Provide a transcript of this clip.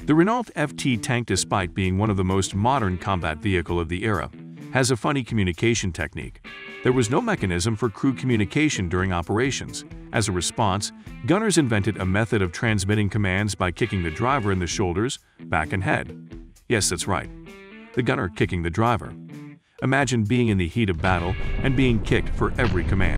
The Renault FT tank, despite being one of the most modern combat vehicle of the era, has a funny communication technique. There was no mechanism for crew communication during operations. As a response, gunners invented a method of transmitting commands by kicking the driver in the shoulders, back and head. Yes, that's right. The gunner kicking the driver. Imagine being in the heat of battle and being kicked for every command.